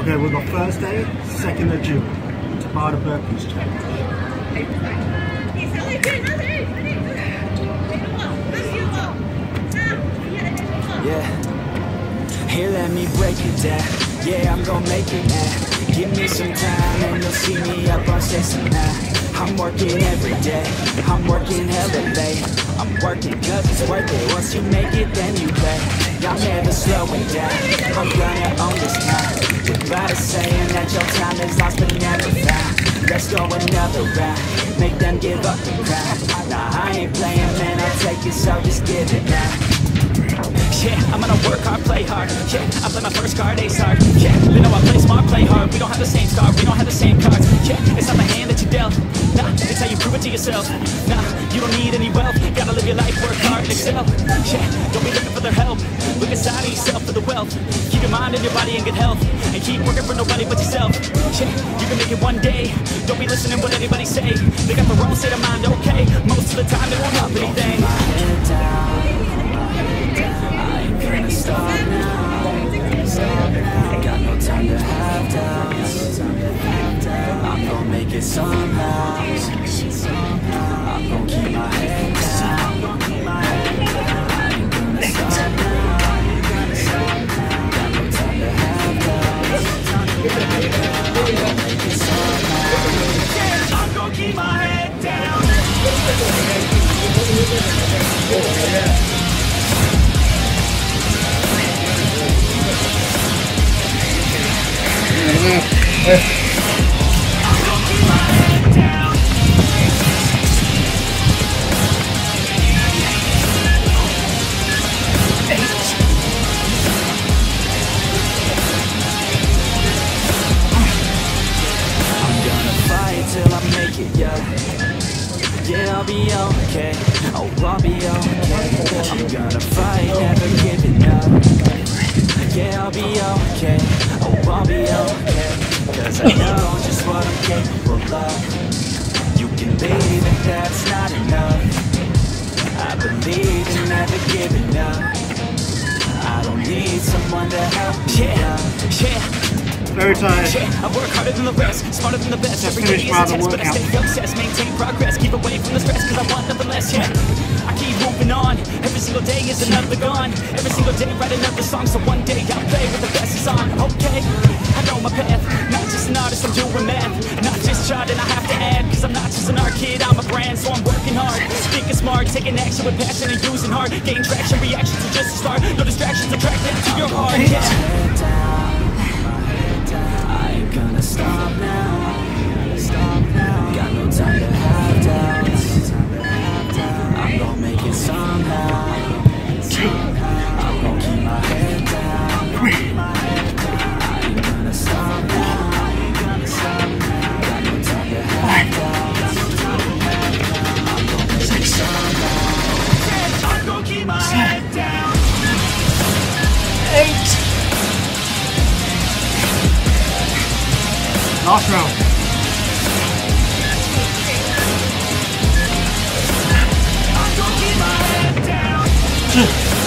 Okay, we've got first day, second of June. Tabata Burpees challenge. Yeah, here let me break it down. Yeah, I'm gonna make it now. Give me some time and you'll see me up on stage tonight. I'm working every day, I'm working hella late. I'm working cause it's worth it. Once you make it, then you play. Y'all never slowing down, I'm gonna own this now. Goodbye to saying that your time is lost but never found. Let's go another round, make them give up the crown. Nah, I ain't playing, man, I'll take it, so just give it now. Yeah, I'm gonna work hard, play hard. Yeah, I play my first card, ace hard. Yeah, they know I play smart, play hard. We don't have the same star, we don't have the same cards. Yeah, it's not the hand that you dealt. Nah, it's how you prove it to yourself. Nah, you don't need any wealth. Gotta live your life, work hard and excel. Yeah, don't be looking for their help. Look inside of yourself for the wealth. Keep your mind and your body in good health. And keep working for nobody but yourself. Yeah, you can make it one day. Don't be listening what anybody say. They got the wrong state of mind, okay? Most of the time they won't help anything. Stop now, got no time to have doubts. I'm gonna make it somehow. I'm gonna keep my head down. I ain't gonna stop now. Got no time to have doubts. I'm gonna make it somehow. I'm gonna keep my head down. Till I make it, yeah, I'll be okay, oh, I'll be okay, I'm gonna fight, never giving up, yeah, I'll be okay, oh, I'll be okay, cause I know just what I'm capable of, you can leave if that's not enough, I believe in never giving up, I don't need someone to help me up. Very tired. Yeah, I work harder than the rest, smarter than the best. Every day is a test, but I stay obsessed. Maintain progress, keep away from the stress, cause I want nothing less, yeah. I keep moving on, every single day is another gone. Every single day write another song, so one day I'll play with the best is on. Okay, I know my path, not just an artist, I'm doing math. Not just charting, I have to add, cause I'm not just an art kid, I'm a brand, so I'm working hard. Thinking smart, taking action with passion and using heart. Gain traction, reactions are just a start. No distractions, attracted to your heart, yeah. Gonna stop now, got no time to have doubts, I'm gonna make it somehow, I'm gonna keep my head down, I ain't gonna stop now, got no time to have doubts, I'm gonna make it somehow, I'm gonna keep my head down. 8. Last round. I'm gonna keep my head down. 2,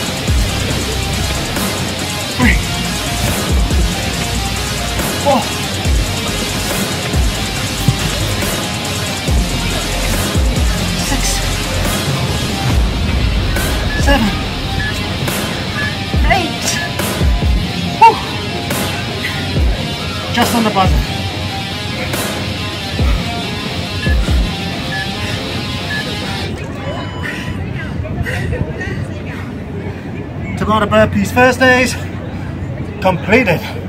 3, 4, 6, 7, 8. Woo. Just on the buzzer. Tabata Burpees first days completed.